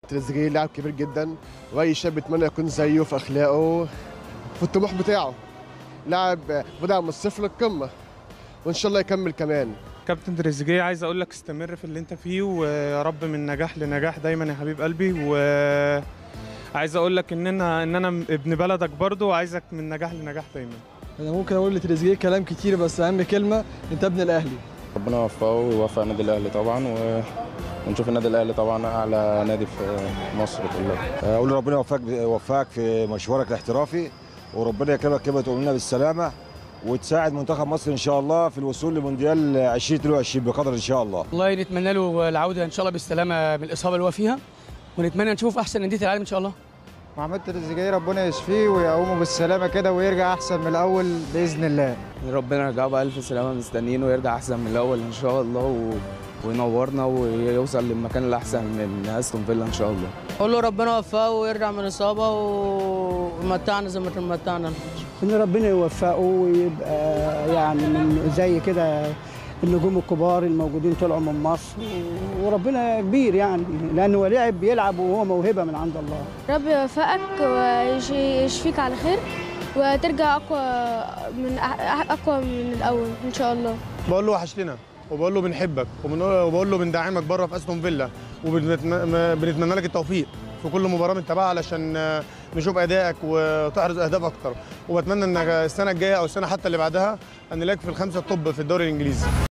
تريزيجيه لاعب كبير جدا، واي شاب بيتمنى يكون زيه في اخلاقه في الطموح بتاعه. لاعب بدأ من الصفر للقمه وان شاء الله يكمل كمان. كابتن تريزيجيه، عايز اقول لك استمر في اللي انت فيه، ويا رب من نجاح لنجاح دايما يا حبيب قلبي. وعايز اقول لك ان انا ابن بلدك برضو، وعايزك من نجاح لنجاح دايما. انا ممكن اقول لتريزيجيه كلام كتير، بس اهم كلمه انت ابن الاهلي. ربنا يوفقه ويوفق النادي الاهلي طبعا، ونشوف النادي الاهلي طبعا اعلى نادي في مصر كلها. اقول ربنا يوفقك في مشوارك الاحترافي، وربنا يكرمك كده وتقوم لنا بالسلامه، وتساعد منتخب مصر ان شاء الله في الوصول لمونديال 2022 بقدر ان شاء الله. والله نتمنى له العوده ان شاء الله بالسلامه من الاصابه اللي هو فيها، ونتمنى نشوف احسن انديه العالم ان شاء الله. محمد تريزيجيه ربنا يشفيه ويقومه بالسلامه كده ويرجع احسن من الاول باذن الله. ربنا يرجعه بألف سلامه، مستنيينه ويرجع احسن من الاول ان شاء الله، وينورنا ويوصل للمكان الاحسن من استون فيلا ان شاء الله. اقول له ربنا يوفقه ويرجع من الاصابه ويمتعنا زي ما متعنا. ان ربنا يوفقه ويبقى يعني من زي كده النجوم الكبار الموجودين طلعوا من مصر، وربنا كبير يعني، لانه لاعب بيلعب وهو موهبه من عند الله. ربي يوفقك ويشفيك على خير وترجع اقوى من الاول ان شاء الله. بقول له وحشتنا، وبقول له بنحبك، وبقول له بندعمك بره في استون فيلا، وبنتمنى لك التوفيق في كل مباراه بنتابعها علشان نشوف ادائك وتحرز اهداف اكتر. وبتمنى ان السنه الجايه او السنه حتى اللي بعدها ان نلاقيك في الخمسه الطب في الدوري الانجليزي.